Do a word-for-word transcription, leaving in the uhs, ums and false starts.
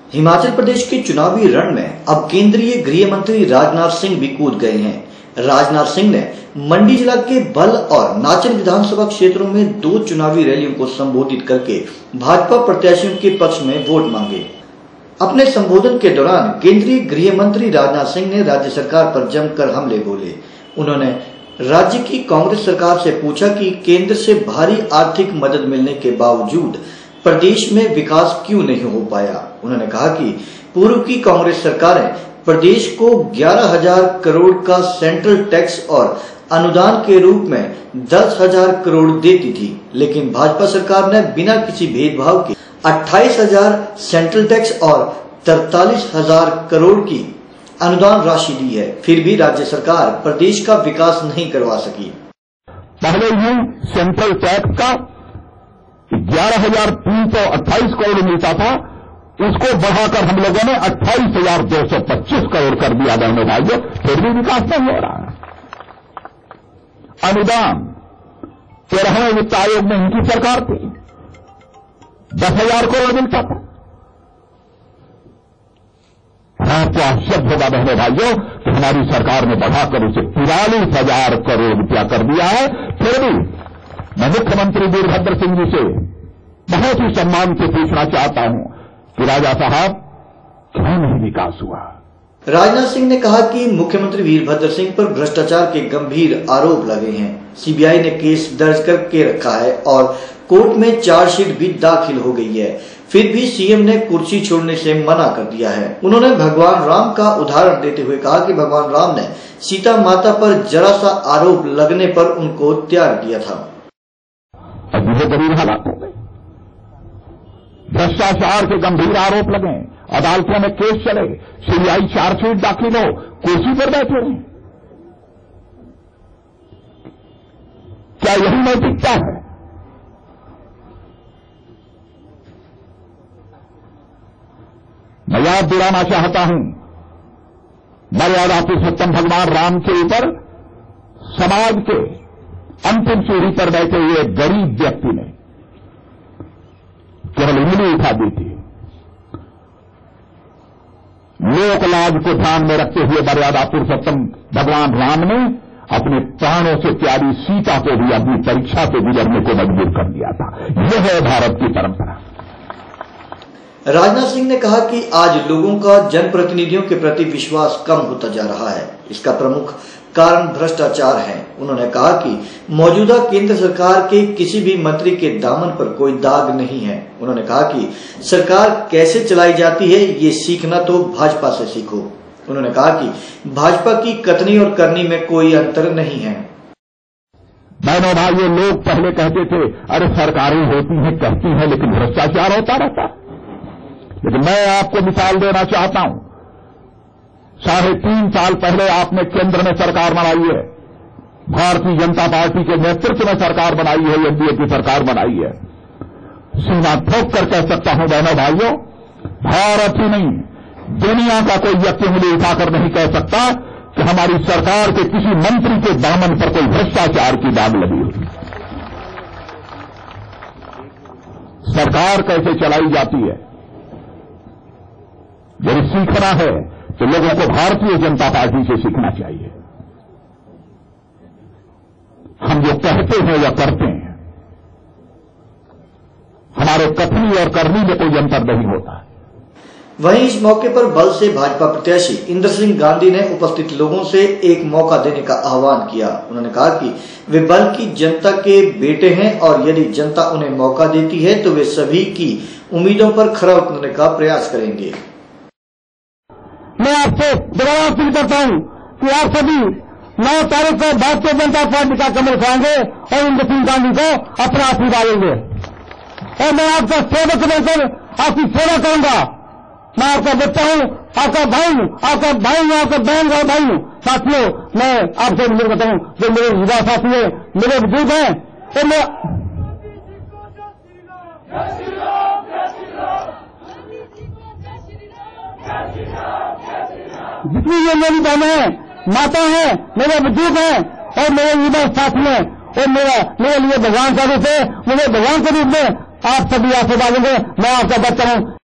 हिमाचल प्रदेश के चुनावी रण में अब केंद्रीय गृह मंत्री राजनाथ सिंह भी कूद गए हैं। राजनाथ सिंह ने मंडी जिला के बल और नाचन विधानसभा क्षेत्रों में दो चुनावी रैलियों को संबोधित करके भाजपा प्रत्याशियों के पक्ष में वोट मांगे। अपने संबोधन के दौरान केंद्रीय गृह मंत्री राजनाथ सिंह ने राज्य सरकार पर जमकर हमले बोले। उन्होंने राज्य की कांग्रेस सरकार से पूछा कि केंद्र से भारी आर्थिक मदद मिलने के बावजूद प्रदेश में विकास क्यों नहीं हो पाया। उन्होंने कहा कि पूर्व की कांग्रेस सरकारें प्रदेश को ग्यारह हजार करोड़ का सेंट्रल टैक्स और अनुदान के रूप में दस हजार करोड़ देती थी, लेकिन भाजपा सरकार ने बिना किसी भेदभाव के अट्ठाईस हजार सेंट्रल टैक्स और तैतालीस हजार करोड़ की अनुदान राशि दी है, फिर भी राज्य सरकार प्रदेश का विकास नहीं करवा सकी। पहले ही सेंट्रल टैक्स का ग्यारह हजार तीन सौ अट्ठाईस करोड़ मिलता था, उसको बढ़ाकर हम लोगों ने अट्ठाईस हजार दो सौ पच्चीस करोड़ कर दिया। बहनों भाइयों, फिर भी विकास नहीं हो रहा है। अनुदान तेरहवें वित्त आयोग में इनकी सरकार थी, दस हजार करोड़ मिलता था। आपको आश्चर्य होगा बहनों भाइयों कि हमारी सरकार ने बढ़ाकर उसे तिरालीस हजार करोड़ रुपया कर दिया है। फिर भी मैं मुख्यमंत्री वीरभद्र सिंह जी से बहुत ही सम्मान से पूछना चाहता हूं कि राजा साहब क्यों नहीं विकास हुआ। राजनाथ सिंह ने कहा कि मुख्यमंत्री वीरभद्र सिंह पर भ्रष्टाचार के गंभीर आरोप लगे हैं। सीबीआई ने केस दर्ज करके रखा है और कोर्ट में चार्जशीट भी दाखिल हो गई है, फिर भी सीएम ने कुर्सी छोड़ने से मना कर दिया है। उन्होंने भगवान राम का उदाहरण देते हुए कहा कि भगवान राम ने सीता माता पर जरा सा आरोप लगने पर उनको त्याग दिया था। अब ये गरीब हालात हो गए, भ्रष्टाचार के गंभीर आरोप लगे, अदालतों में केस चले, सीबीआई चार्जशीट दाखिल हो, कुर्सी पर बैठे हैं। क्या यही नैतिकता है? मैं याद दिलाना चाहता हूं, मर्यादा पुरुषोत्तम भगवान राम के ऊपर समाज के अंतिम सीढ़ी पर बैठे हुए गरीब व्यक्ति ने केवल उंगली उठा दी थी। लोक लाज को ध्यान में रखते हुए मर्यादा पुरुषोत्तम भगवान राम ने अपने प्राणों से प्यारी सीता को भी अपनी परीक्षा से गुजरने को मजबूर कर दिया था। यह है भारत की परंपरा। राजनाथ सिंह ने कहा कि आज लोगों का जनप्रतिनिधियों के प्रति विश्वास कम होता जा रहा है। इसका प्रमुख कारण भ्रष्टाचार है। उन्होंने कहा कि मौजूदा केंद्र सरकार के किसी भी मंत्री के दामन पर कोई दाग नहीं है। उन्होंने कहा कि सरकार कैसे चलाई जाती है ये सीखना तो भाजपा से सीखो। उन्होंने कहा कि भाजपा की कथनी और करनी में कोई अंतर नहीं है। बहनों भाइयों, लोग पहले कहते थे अरे सरकारें होती हैं कहती हैं लेकिन भ्रष्टाचार होता रहता। लेकिन मैं आपको मिसाल देना चाहता हूं, साढ़े तीन साल पहले आपने केंद्र में सरकार बनाई है, भारतीय जनता पार्टी के नेतृत्व में सरकार बनाई है, एनडीए की सरकार बनाई है। सीना ठोक कर कह सकता हूं बहनों भाइयों, भारत ही नहीं दुनिया का कोई व्यक्ति उंगली उठाकर नहीं कह सकता कि हमारी सरकार के किसी मंत्री के दामन पर कोई भ्रष्टाचार की दाग लगी हुई। सरकार कैसे चलाई जाती है यदि सीखना है तो लोगों को भारतीय जनता पार्टी से सीखना चाहिए। हम जो कहते हैं या करते हैं, हमारे कथनी और करनी में कोई अंतर नहीं होता। वहीं इस मौके पर बल से भाजपा प्रत्याशी इंद्र सिंह गांधी ने उपस्थित लोगों से एक मौका देने का आह्वान किया। उन्होंने कहा कि वे बल की जनता के बेटे हैं और यदि जनता उन्हें मौका देती है तो वे सभी की उम्मीदों पर खरा उतरने का प्रयास करेंगे। मैं आपसे दोबारा अपील करता हूं कि आप सभी नौ तारीख को भारतीय जनता पार्टी का कमल खाएंगे और इंद्र सिंह गांधी को अपना आशीर्वाद देंगे और मैं आपका सेवक बनकर आपकी सेवा करूंगा। मैं आपका बच्चा हूं, आपका भाई हूं, आपका भाई हूं, आपका बहन का भाई हूं। साथियों, मैं आपसे निवेदन करता हूं, जो मेरे युवा साथी हैं, मेरे बुजुर्ग हैं, तो मैं जितनी ये मेरी बहनें हैं, माता हैं, मेरे बुजुर्ग हैं और मेरे युवा साथी हैं और मेरा मेरे लिए भगवान का रूप है, मुझे भगवान के रूप में आप सभी आशीर्वाद देंगे। मैं आपका बच्चा हूं।